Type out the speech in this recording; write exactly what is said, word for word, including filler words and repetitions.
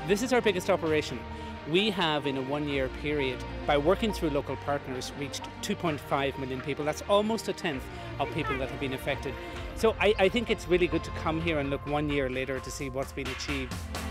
This is our biggest operation. We have, in a one-year period, by working through local partners, reached two point five million people. That's almost a tenth of people that have been affected. So I, I think it's really good to come here and look one year later to see what's been achieved.